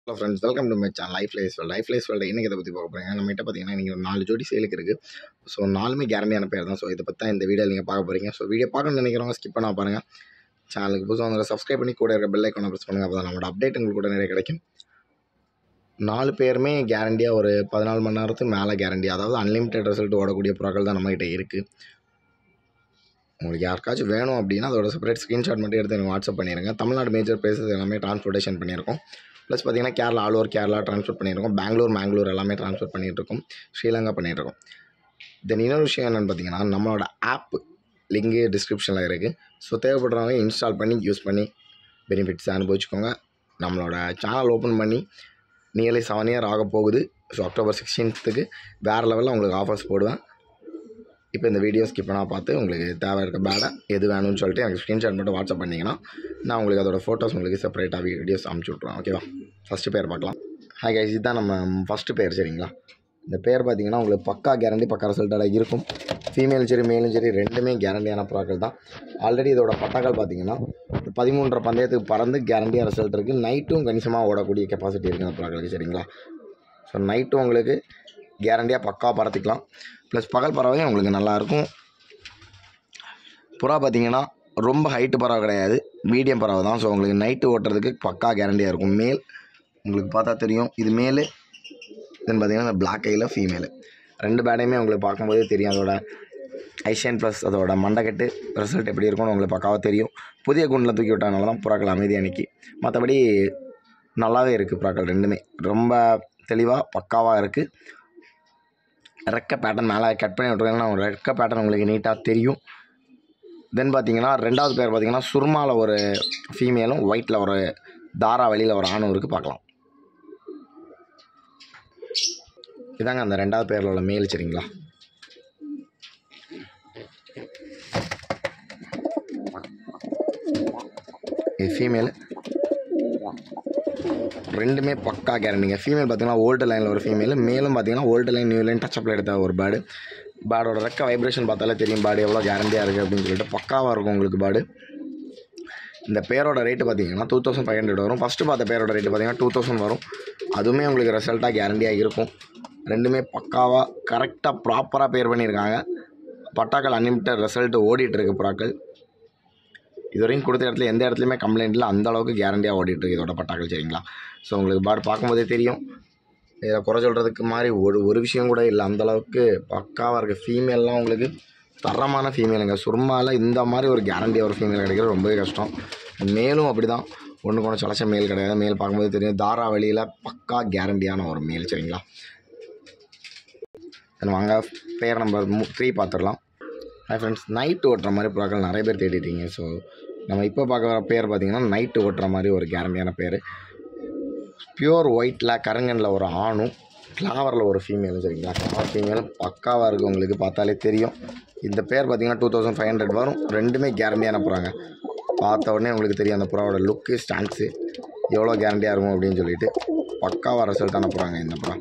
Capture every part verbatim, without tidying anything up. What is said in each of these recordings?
Hello friends, welcome to my channel life life world. Life life world இன்றைக்கி இதை பற்றி பார்க்க போகிறீங்க. நம்மகிட்ட பார்த்தீங்கன்னா நீங்கள் ஒரு நாலு ஜோடி சேலுக்கு இருக்குது. ஸோ நாலுமே கேரண்டியான பேர் தான். ஸோ இதை பற்றி தான் இந்த வீடியோ நீங்கள் பார்க்க போகிறீங்க. ஸோ வீடியோ பார்க்கணும்னு நினைக்கிறவங்க ஸ்கிப் பண்ண பாருங்கள். சேனலுக்கு புதுசாக வந்து சப்ஸ்கிரைப் பண்ணி கூட இருக்க பெல் ஐக்கானை ப்ரெஸ் பண்ணுங்கள். அப்போ தான் நம்மளோட அப்டேட் உங்களுக்கு கூட நிறைய கிடைக்கும். நாலு பேருமே கேரண்டியாக ஒரு பதினாலு மணி நேரத்துக்கு மேலே கேரண்டி, அதாவது அன்லிமிட்டட் ரிசல்ட் ஓடக்கூடிய ப்ராக்கள் தான் நம்மகிட்ட இருக்குது. உங்களுக்கு யாருக்காச்சும் வேணும் அப்படின்னா அதோட செப்பரேட் ஸ்க்ரீன்ஷாட் மட்டும் எடுத்து எனக்கு வாட்ஸ்அப் பண்ணிடுங்க. தமிழ்நாடு மேஜர் பிளேசஸ் எல்லாமே டிரான்ஸ்போர்ட்டேஷன் பண்ணியிருக்கோம். ப்ளஸ் பார்த்திங்கன்னா Kerala, all over Kerala transport பண்ணியிருக்கோம். பெங்களூர், மேங்களூர் எல்லாமே ட்ரான்ஸ்போர்ட் பண்ணிகிட்ருக்கோம். ஸ்ரீலங்கா பண்ணிகிட்ருக்கோம். தென் இன்னொரு விஷயம் என்னென்னு பார்த்தீங்கன்னா, நம்மளோட ஆப் லிங்கு டிஸ்கிரிப்ஷனில் இருக்குது. ஸோ தேவைப்படுறவங்க இன்ஸ்டால் பண்ணி யூஸ் பண்ணி பெனிஃபிட்ஸ் அனுபவிச்சுக்கோங்க. நம்மளோட சேனல் ஓப்பன் பண்ணி நியர்லி செவன் இயர் ஆக போகுது. ஸோ அக்டோபர் சிக்ஸ்டீன்த்துக்கு வேறு லெவலில் உங்களுக்கு ஆஃபர்ஸ் போடுவேன். இப்போ இந்த வீடியோ ஸ்கிப் பண்ணால் பார்த்து உங்களுக்கு தேவை இருக்க பேடாக எது வேணும்னு சொல்லிட்டு எனக்கு ஸ்க்ரீன்ஷாட் மட்டும் வாட்ஸ்அப் பண்ணிங்கன்னா நான் உங்களுக்கு அதோட ஃபோட்டோஸ் உங்களுக்கு செப்பரேட்டாக வீடியோஸ் அனுப்பிச்சி விட்ருவேன். ஓகேவா? ஃபஸ்ட்டு பேர் பார்க்கலாம். ஹாய் கைஸ், இதுதான் நம்ம ஃபஸ்ட்டு பேர். சரிங்களா? இந்த பேர் பார்த்தீங்கன்னா உங்களுக்கு பக்கா கேரண்டி, பக்கா ரிசல்ட்டாக இருக்கும். ஃபீமேலும் சரி மேலும் சரி ரெண்டுமே கேரண்டியான ப்ராக்கள் தான். ஆல்ரெடி இதோட பட்டாக்கள் பார்த்தீங்கன்னா பதிமூன்றரை பந்தயத்துக்கு பறந்து கேரண்டியாக ரிசல்ட் இருக்குது. நைட்டும் கணிசமாக ஓடக்கூடிய கெப்பாசிட்டி இருக்குது அந்த ப்ராக்களுக்கு. சரிங்களா? ஸோ நைட்டும் உங்களுக்கு கேரண்டியாக பக்கா பறத்துக்கலாம். ப்ளஸ் பகல் பறவையும் உங்களுக்கு நல்லாயிருக்கும். புறா பார்த்திங்கன்னா ரொம்ப ஹைட்டு பறவை கிடையாது, மீடியம் பறவை தான். ஸோ உங்களுக்கு நைட்டு ஓட்டுறதுக்கு பக்கா கேரண்டியாக இருக்கும். மேல் உங்களுக்கு பார்த்தா தெரியும், இது மேலு. தென் பார்த்திங்கன்னா இந்த பிளாக் ஐயில் ஃபீமேலு. ரெண்டு பேடையுமே உங்களுக்கு பார்க்கும்போதே தெரியும் அதோட ஐஷன் ப்ளஸ் அதோட மண்டைக்கட்டு ரிசல்ட் எப்படி இருக்கும்னு உங்களுக்கு பக்காவாக தெரியும். புதிய குண்டில் தூக்கி விட்டனால தான் புறாக்கள் அமைதி அன்னைக்கு. மற்றபடி நல்லாவே இருக்குது புறாக்கள் ரெண்டுமே. ரொம்ப தெளிவாக பக்காவாக இருக்குது. ரெக்க பேட்டர்ன் மேலே கட் பண்ணி விட்ருக்காங்கன்னா ஒரு ரெக்க பேட்டர்ன் உங்களுக்கு நீட்டாக தெரியும். தென் பார்த்தீங்கன்னா ரெண்டாவது பேர் பார்த்தீங்கன்னா சுர்மாவில் ஒரு ஃபீமேலும் ஒயிட்டில் ஒரு தாரா வெளியில் ஒரு ஆணும் இருக்குது. பார்க்கலாம். இதாங்க அந்த ரெண்டாவது பேரில் உள்ள மேல். சரிங்களா? இது ஃபீமேலு. ரெண்டுமே பக்கா கேரண்டிங்க. ஃபீமேல் பார்த்தீங்கன்னா ஓல்டு லைனில் ஒரு ஃபீமேல், மேலும் பார்த்தீங்கன்னா ஓல்டு லைன் நியூ லைன் டச்சப்பில் எடுத்த ஒரு பேர்டு. பேர்டோட ரெக்க வைப்ரேஷன் பார்த்தாலே தெரியும் பேர்டு எவ்வளோ கேரண்டியாக இருக்குது அப்படின்னு சொல்லிட்டு பக்காவாக இருக்கும் உங்களுக்கு பேர்டு. இந்த பேரோட ரேட்டு பார்த்தீங்கன்னா டூ தௌசண்ட் ஃபைவ் ஹண்ட்ரட் வரும். ஃபஸ்ட்டு பார்த்த பேரோட ரேட்டு பார்த்தீங்கன்னா டூ தௌசண்ட் வரும். அதுவுமே உங்களுக்கு ரிசல்ட்டாக கேரண்டியாக இருக்கும். ரெண்டுமே பக்காவாக கரெக்டாக ப்ராப்பராக பேர் பண்ணியிருக்காங்க. பட்டாக்கள் அன்லிமிட்டட் ரிசல்ட் ஓடிட்டுருக்கு புறாக்கள். இது வரைக்கும் கொடுத்த இடத்துல எந்த இடத்துலையுமே கம்ப்ளைண்ட் இல்லை. அந்த அளவுக்கு கேரண்டியாக ஓடிட்டுருக்கு இதோட பட்டாக்கள். சரிங்களா? ஸோ உங்களுக்கு பேர்டு பார்க்கும்போதே தெரியும். இதில் குறை சொல்கிறதுக்கு மாதிரி ஒரு ஒரு விஷயம் கூட இல்லை. அந்தளவுக்கு பக்காவாக இருக்குது. ஃபீமேல்லாம் உங்களுக்கு தரமான ஃபீமேலுங்க. சுர்மாவில் இந்த மாதிரி ஒரு கேரண்டியாக ஒரு ஃபீமேல் கிடைக்கிறது ரொம்பவே கஷ்டம். மேலும் அப்படி தான், ஒன்று கொண்டு சலச்ச மேல் கிடையாது. மேல் பார்க்கும்போது தெரியும் தாரா வழியில் பக்கா கேரண்டியான ஒரு மேல். சரிங்களா? வாங்க பேர் நம்பர் த்ரீ பார்த்துடலாம். ஹாய் ஃப்ரெண்ட்ஸ், நைட்டு ஓட்டுற மாதிரி புறாக்கள் நிறைய பேர் தேடிட்டீங்க. ஸோ நம்ம இப்போ பார்க்க வர பேர் பார்த்திங்கன்னா நைட்டு ஓட்டுற மாதிரி ஒரு கேரண்டியான பேர். பியூர் ஒயிட்டில் கருங்கனில் ஒரு ஆணும், ஃப்ளவரில் ஒரு ஃபீமேலும். சரிங்களா? ஃப்ளவர் ஃபீமேலும் பக்காவாக இருக்குது. உங்களுக்கு பார்த்தாலே தெரியும். இந்த பேர் பார்த்திங்கன்னா டூ தௌசண்ட் ஃபைவ் ஹண்ட்ரட் வரும். ரெண்டுமே கேரண்டியான புறாங்க. பார்த்த உடனே உங்களுக்கு தெரியும் அந்த புறாவோட லுக்கு, ஸ்டான்ஸு எவ்வளோ கேரண்டியாக இருக்கும் அப்படின்னு சொல்லிட்டு பக்காவாக ரிசல்ட்டான புறாங்க இந்த புறா.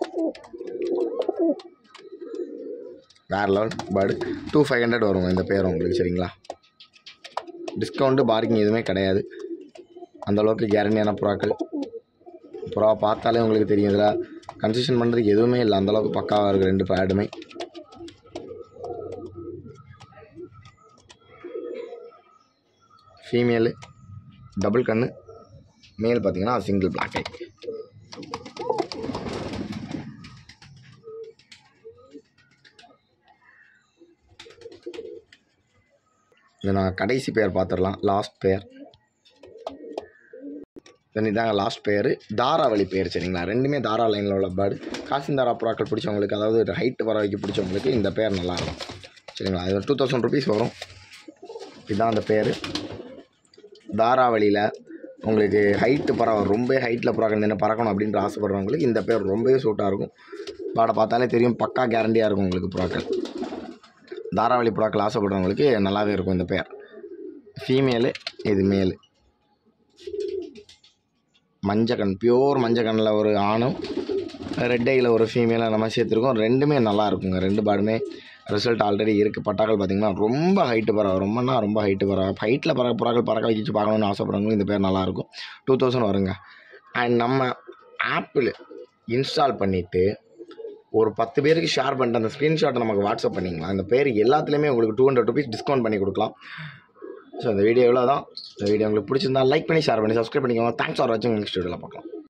வேறு level bird. Two five hundred வரும் இந்த பேர் உங்களுக்கு. சரிங்களா? டிஸ்கவுண்ட்டு பார்க்கிங் எதுவுமே கிடையாது. அந்தளவுக்கு கேரண்டியான புறாக்கள். புறா பார்த்தாலே உங்களுக்கு தெரியும், இதில் கன்செஷன் பண்ணுறதுக்கு எதுவுமே இல்லை. அந்தளவுக்கு பக்காவாக இருக்குது ரெண்டு பேடுமே. ஃபீமேலு டபுள் கண்ணு, மேல் பார்த்தீங்கன்னா சிங்கிள் பிளாக் ஐ. இதை நான் கடைசி பேர் பார்த்துடலாம். லாஸ்ட் பேர். தென் இதாங்க லாஸ்ட் பேர், தாராவளி பேர். சரிங்களா? ரெண்டுமே தாரா லைனில் உள்ள பேர்டு. காசின் தாரா புறாக்கள் பிடிச்சவங்களுக்கு, அதாவது ஹைட்டு பறவைக்கு பிடிச்சவங்களுக்கு இந்த பேர் நல்லாயிருக்கும். சரிங்களா? இது டூ தௌசண்ட் ருபீஸ் வரும். இதுதான் அந்த பேர். தாராவளியில் உங்களுக்கு ஹைட்டு பறவை, ரொம்ப ஹைட்டில் புறாக்கள் நின்று பறக்கணும் அப்படின்ற ஆசைப்படுறவங்களுக்கு இந்த பேர் ரொம்பவே சூட்டாக இருக்கும். பேடை பார்த்தாலே தெரியும், பக்கா கேரண்டியாக இருக்கும் உங்களுக்கு புறாக்கள். தாராவளி புறாக்கள் ஆசைப்படுறவங்களுக்கு நல்லாவே இருக்கும் இந்த பேர். ஃபீமேலு, இது மேலு. மஞ்சக்கண், பியூர் மஞ்சக்கண்ணில் ஒரு ஆணும், ரெட் ஐயில் ஒரு ஃபீமேலாக நம்ம சேர்த்துருக்கோம். ரெண்டுமே நல்லா இருக்குங்க. ரெண்டு பேர்டுமே ரிசல்ட் ஆல்ரெடி இருக்குது. பட்டாக்கள் பார்த்திங்கன்னா ரொம்ப ஹைட்டு பறவை, ரொம்பனா ரொம்ப ஹைட்டு பறவை. ஹைட்டில் பறக்க புறாக்கள் பறக்க வச்சு பார்க்கணுன்னு ஆசைப்படுறவங்களும் இந்த பேர் நல்லாயிருக்கும். டூ தௌசண்ட் வருங்க. அண்ட் நம்ம ஆப்பிள் இன்ஸ்டால் பண்ணிவிட்டு ஒரு பத்து பேருக்கு ஷேர் பண்ணிட்டு அந்த ஸ்க்ரீன்ஷாட்டை நமக்கு வாட்ஸ்அப் பண்ணிங்களா, அந்த பேர் எல்லாத்துலேயுமே உங்களுக்கு டூ ஹண்ட்ரட் ருபீஸ் டிஸ்கவுண்ட் பண்ணி கொடுக்கலாம். ஸோ இந்த வீடியோ எவ்வளோ தான். இந்த வீடியோ உங்களுக்கு பிடிச்சிருந்தா லைக் பண்ணி ஷேர் பண்ணி சப்ஸ்கிரைப் பண்ணிக்கோங்க. தேங்க்ஸ் ஃபார் வாட்சிங். நெக்ஸ்ட் வீடியோவில் பார்க்கலாம்.